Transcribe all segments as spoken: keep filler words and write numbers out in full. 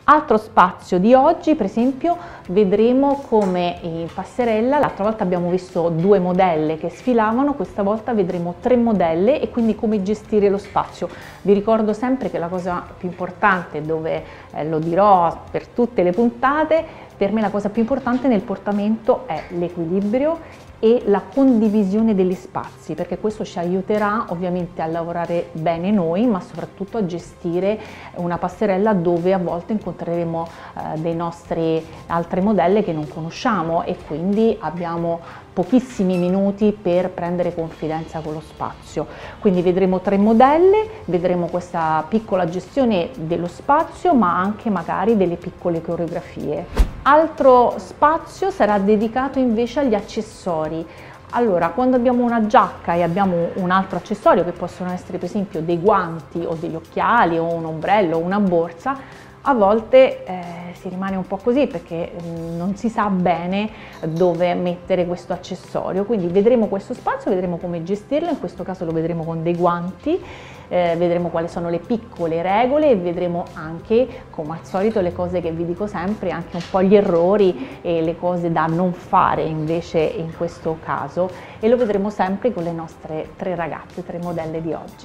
Altro spazio di oggi, per esempio, vedremo come in passerella, l'altra volta abbiamo visto due modelle che sfilavano, questa volta vedremo tre modelle e quindi come gestire lo spazio. Vi ricordo sempre che la cosa più importante, dove eh, lo dirò per tutte le puntate, per me la cosa più importante nel portamento è l'equilibrio e la condivisione degli spazi, perché questo ci aiuterà ovviamente a lavorare bene noi, ma soprattutto a gestire una passerella dove a volte incontreremo eh, dei nostri altre modelle che non conosciamo e quindi abbiamo pochissimi minuti per prendere confidenza con lo spazio. Quindi vedremo tre modelle, vedremo questa piccola gestione dello spazio, ma anche magari delle piccole coreografie. Altro spazio sarà dedicato invece agli accessori. Allora, quando abbiamo una giacca e abbiamo un altro accessorio, che possono essere per esempio dei guanti o degli occhiali o un ombrello o una borsa, a volte eh, si rimane un po' così perché mh, non si sa bene dove mettere questo accessorio, quindi vedremo questo spazio, vedremo come gestirlo, in questo caso lo vedremo con dei guanti, eh, vedremo quali sono le piccole regole e vedremo anche, come al solito, le cose che vi dico sempre, anche un po' gli errori e le cose da non fare invece in questo caso, e lo vedremo sempre con le nostre tre ragazze, tre modelle di oggi.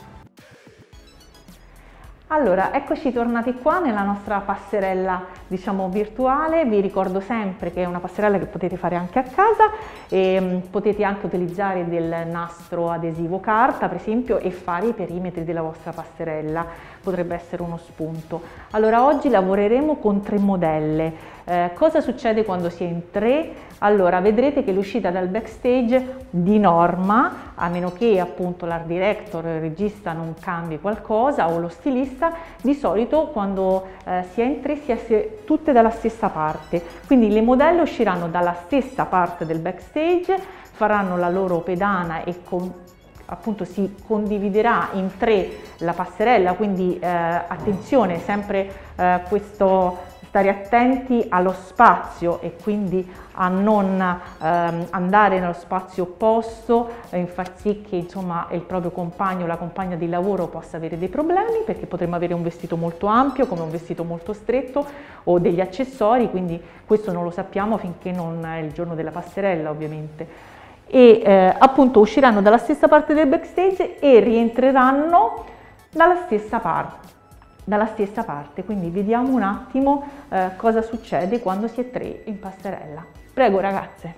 Allora, eccoci tornati qua nella nostra passerella, diciamo, virtuale. Vi ricordo sempre che è una passerella che potete fare anche a casa e mh, potete anche utilizzare del nastro adesivo carta, per esempio, e fare i perimetri della vostra passerella. Potrebbe essere uno spunto. Allora, oggi lavoreremo con tre modelle. Eh, cosa succede quando si è in tre? Allora, vedrete che l'uscita dal backstage di norma, a meno che appunto l'art director, il regista, non cambi qualcosa o lo stilista, di solito quando eh, si è in tre si è tutte dalla stessa parte. Quindi le modelle usciranno dalla stessa parte del backstage, faranno la loro pedana e con, appunto si condividerà in tre la passerella, quindi eh, attenzione sempre eh, questo stare attenti allo spazio e quindi a non ehm, andare nello spazio opposto e eh, far sì che insomma il proprio compagno o la compagna di lavoro possa avere dei problemi, perché potremmo avere un vestito molto ampio come un vestito molto stretto o degli accessori, quindi questo non lo sappiamo finché non è il giorno della passerella, ovviamente. E eh, appunto usciranno dalla stessa parte del backstage e rientreranno dalla stessa parte. dalla stessa parte, quindi vediamo un attimo eh, cosa succede quando si è tre in passerella. Prego ragazze.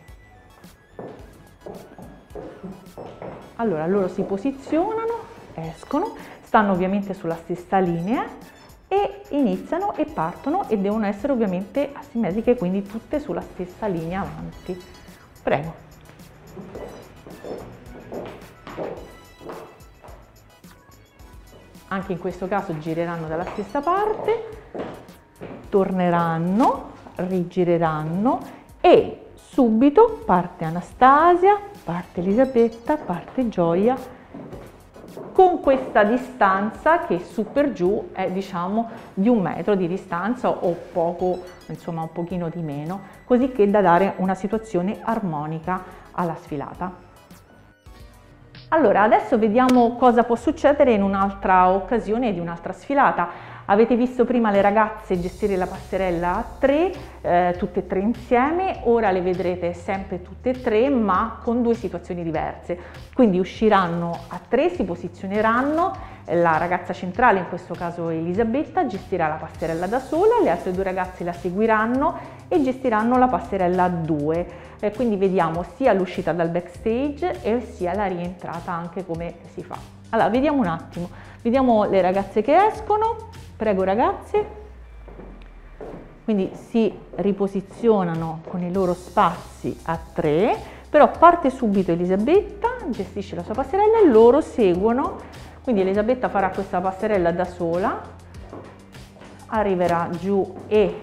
Allora, loro si posizionano, escono, stanno ovviamente sulla stessa linea e iniziano e partono e devono essere ovviamente asimmetriche, quindi tutte sulla stessa linea avanti. Prego. Anche in questo caso gireranno dalla stessa parte, torneranno, rigireranno e subito parte Anastasia, parte Elisabetta, parte Gioia, con questa distanza che su per giù è diciamo di un metro di distanza o poco, insomma un pochino di meno, così che da dare una situazione armonica alla sfilata. Allora, adesso vediamo cosa può succedere in un'altra occasione di un'altra sfilata. Avete visto prima le ragazze gestire la passerella a tre, eh, tutte e tre insieme, ora le vedrete sempre tutte e tre ma con due situazioni diverse. Quindi usciranno a tre, si posizioneranno, la ragazza centrale, in questo caso Elisabetta, gestirà la passerella da sola, le altre due ragazze la seguiranno e gestiranno la passerella a due. Eh, quindi vediamo sia l'uscita dal backstage e sia la rientrata anche come si fa. Allora, vediamo un attimo, vediamo le ragazze che escono. Prego ragazze, quindi si riposizionano con i loro spazi a tre, però parte subito Elisabetta, gestisce la sua passerella e loro seguono, quindi Elisabetta farà questa passerella da sola, arriverà giù e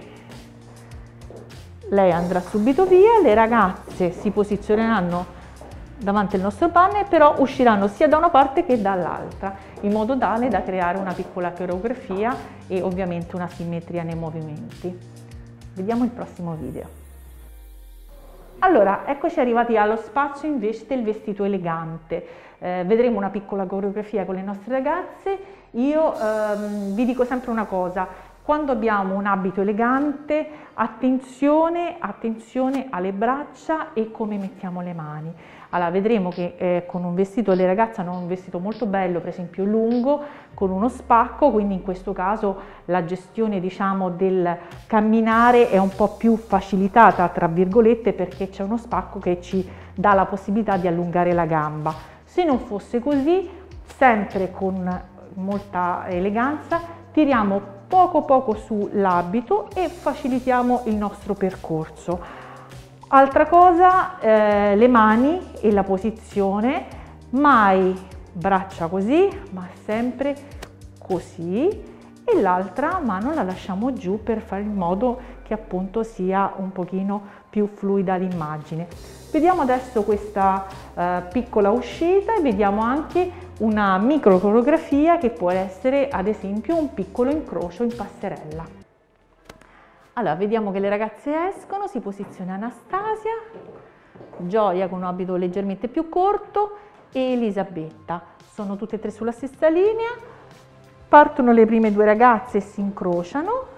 lei andrà subito via, le ragazze si posizioneranno davanti al nostro banner, però usciranno sia da una parte che dall'altra, in modo tale da creare una piccola coreografia e ovviamente una simmetria nei movimenti. Vediamo il prossimo video. Allora, eccoci arrivati allo spazio invece del vestito elegante. Eh, vedremo una piccola coreografia con le nostre ragazze. Io ehm, vi dico sempre una cosa, quando abbiamo un abito elegante, attenzione, attenzione alle braccia e come mettiamo le mani. Allora, vedremo che eh, con un vestito, le ragazze hanno un vestito molto bello, per esempio lungo, con uno spacco, quindi in questo caso la gestione, diciamo, del camminare è un po' più facilitata, tra virgolette, perché c'è uno spacco che ci dà la possibilità di allungare la gamba. Se non fosse così, sempre con molta eleganza, tiriamo poco poco sull'abito e facilitiamo il nostro percorso. Altra cosa, eh, le mani e la posizione, mai braccia così, ma sempre così, e l'altra mano la lasciamo giù per fare in modo che appunto sia un pochino più fluida l'immagine. Vediamo adesso questa eh, piccola uscita e vediamo anche una micro coreografia che può essere ad esempio un piccolo incrocio in passerella. Allora, vediamo che le ragazze escono, si posiziona Anastasia, Gioia con un abito leggermente più corto e Elisabetta. Sono tutte e tre sulla stessa linea, partono le prime due ragazze e si incrociano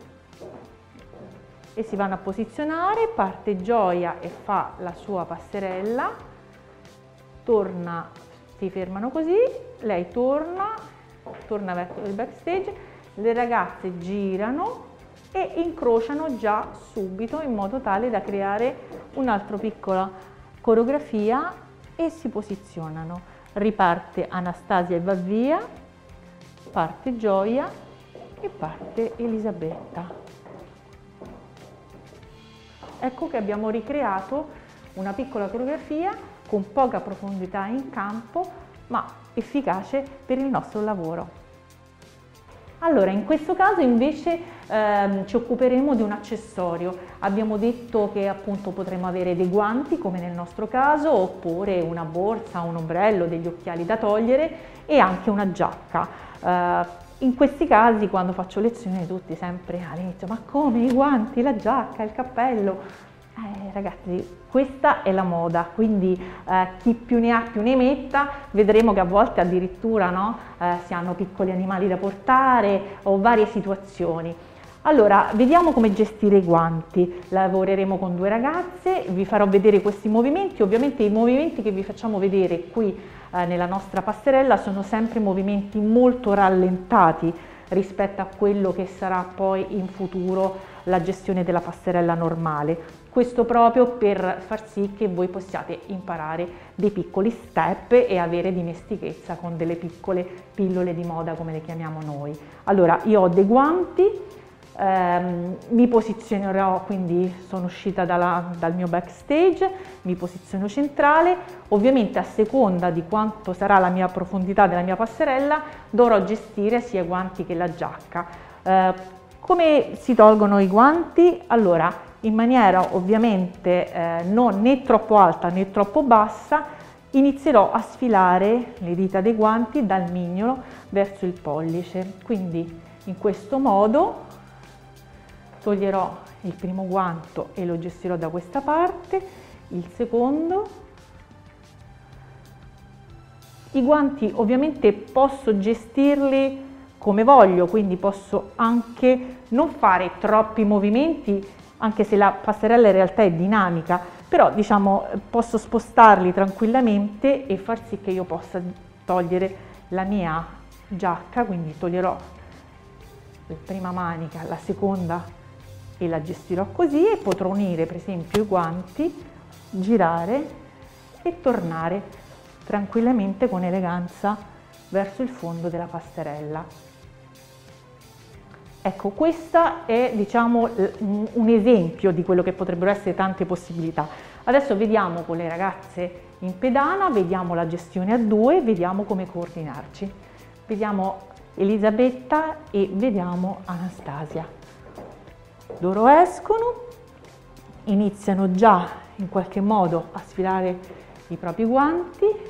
e si vanno a posizionare, parte Gioia e fa la sua passerella, torna, si fermano così, lei torna, torna verso il backstage, le ragazze girano e incrociano già subito in modo tale da creare un'altra piccola coreografia e si posizionano. Riparte Anastasia e va via, parte Gioia e parte Elisabetta. Ecco che abbiamo ricreato una piccola coreografia con poca profondità in campo, ma efficace per il nostro lavoro. Allora, in questo caso invece ehm, ci occuperemo di un accessorio. Abbiamo detto che appunto potremo avere dei guanti, come nel nostro caso, oppure una borsa, un ombrello, degli occhiali da togliere e anche una giacca. Eh, in questi casi, quando faccio lezione, tutti sempre all'inizio: ma come, i guanti, la giacca, il cappello? Eh, ragazzi, questa è la moda, quindi eh, chi più ne ha più ne metta. Vedremo che a volte addirittura no, eh, si hanno piccoli animali da portare o varie situazioni. Allora, vediamo come gestire i guanti. Lavoreremo con due ragazze, vi farò vedere questi movimenti. Ovviamente i movimenti che vi facciamo vedere qui eh, nella nostra passerella sono sempre movimenti molto rallentati rispetto a quello che sarà poi in futuro la gestione della passerella normale. Questo proprio per far sì che voi possiate imparare dei piccoli step e avere dimestichezza con delle piccole pillole di moda, come le chiamiamo noi. Allora, io ho dei guanti, ehm, mi posizionerò, quindi sono uscita dalla, dal mio backstage, mi posiziono centrale. Ovviamente a seconda di quanto sarà la mia profondità della mia passerella dovrò gestire sia i guanti che la giacca. Eh, come si tolgono i guanti? Allora, in maniera ovviamente eh, non né troppo alta né troppo bassa, inizierò a sfilare le dita dei guanti dal mignolo verso il pollice. Quindi in questo modo toglierò il primo guanto e lo gestirò da questa parte, il secondo. I guanti ovviamente posso gestirli come voglio, quindi posso anche non fare troppi movimenti, anche se la passerella in realtà è dinamica, però diciamo posso spostarli tranquillamente e far sì che io possa togliere la mia giacca, quindi toglierò la prima manica, la seconda e la gestirò così, e potrò unire per esempio i guanti, girare e tornare tranquillamente con eleganza verso il fondo della passerella. Ecco, questo è diciamo un esempio di quello che potrebbero essere tante possibilità. Adesso vediamo con le ragazze in pedana, vediamo la gestione a due, vediamo come coordinarci. Vediamo Elisabetta e vediamo Anastasia. Loro escono, iniziano già in qualche modo a sfilare i propri guanti.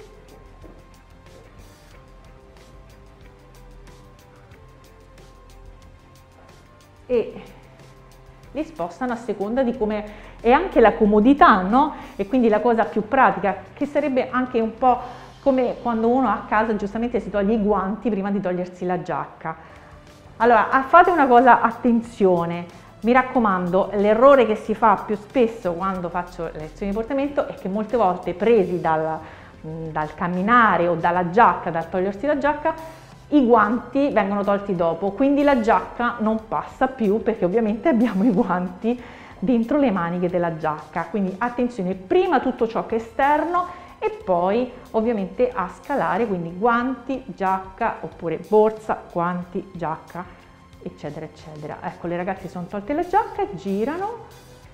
E li spostano a seconda di come è anche la comodità, no? E quindi la cosa più pratica, che sarebbe anche un po' come quando uno a casa giustamente si toglie i guanti prima di togliersi la giacca. Allora, fate una cosa, attenzione, mi raccomando, l'errore che si fa più spesso quando faccio le lezioni di portamento è che molte volte, presi dal, dal camminare o dalla giacca, dal togliersi la giacca, i guanti vengono tolti dopo, quindi la giacca non passa più perché ovviamente abbiamo i guanti dentro le maniche della giacca. Quindi attenzione, prima tutto ciò che è esterno e poi ovviamente a scalare, quindi guanti, giacca, oppure borsa, guanti, giacca, eccetera eccetera. Ecco, le ragazze sono tolte la giacca, girano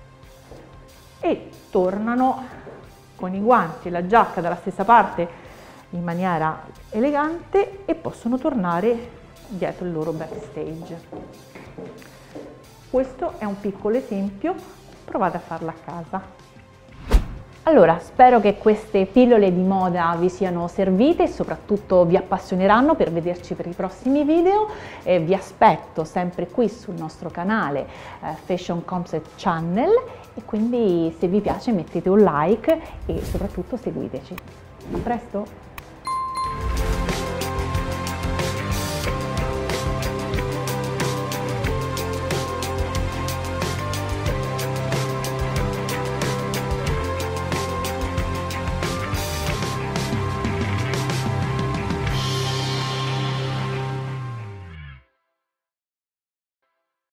e tornano con i guanti e la giacca dalla stessa parte in maniera elegante e possono tornare dietro il loro backstage. Questo è un piccolo esempio, provate a farlo a casa. Allora, spero che queste pillole di moda vi siano servite e soprattutto vi appassioneranno per vederci per i prossimi video. Eh, vi aspetto sempre qui sul nostro canale eh, Fashion Concept Channel e quindi se vi piace mettete un like e soprattutto seguiteci. A presto!